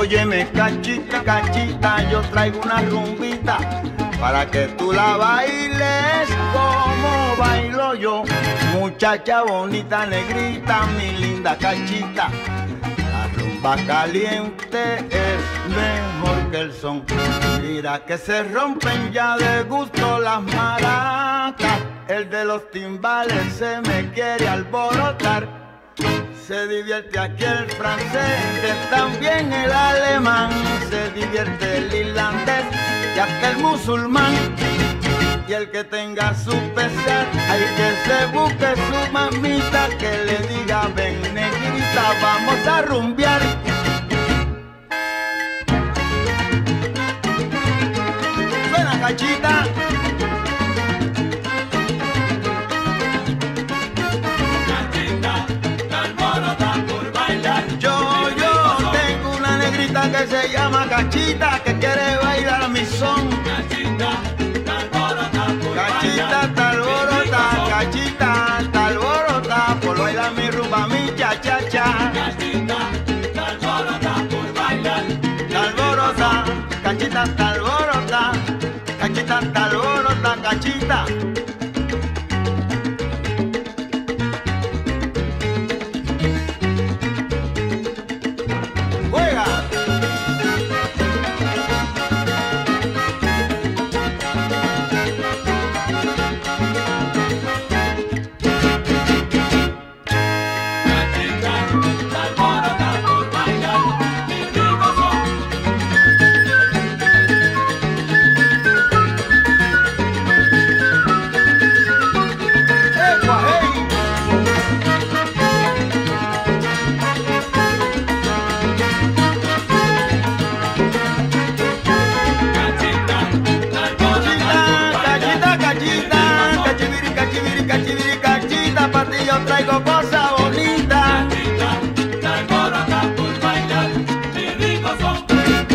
Óyeme, cachita, cachita, yo traigo una rumbita para que tú la bailes como bailo yo. Muchacha bonita, negrita, mi linda cachita, la rumba caliente es mejor que el son. Mira que se rompen ya de gusto las maracas, el de los timbales se me quiere alborotar. Se divierte aquí el francés, también el alemán, se divierte el irlandés y hasta el musulmán. Y el que tenga su pesar, hay que se busque su mamita, que le diga ven negrita, vamos a rumbear. Suena cachita. Que se llama cachita, que quiere bailar mi son. Cachita, está alborota, cachita, está alborota, por bailar mi rumba, mi cha-cha-cha. Cachita, está alborota por bailar. Está alborota, cachita, está alborota, cachita, está alborota, cachita. Yo traigo cosas bonitas. Cachita, está alborota por bailar, mi rico son.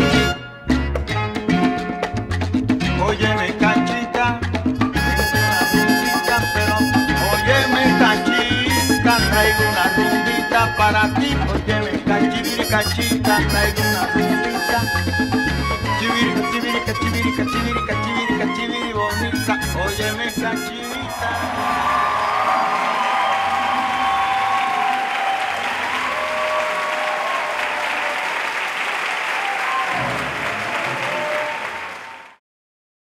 Óyeme, cachita, es una rumbita, pero óyeme, cachita, traigo una rumbita para ti. Óyeme, cachita, traigo una rumbita. Chiviri, chiviri, chiviri, chiviri, chiviri, chiviri, bonita. Óyeme, cachita.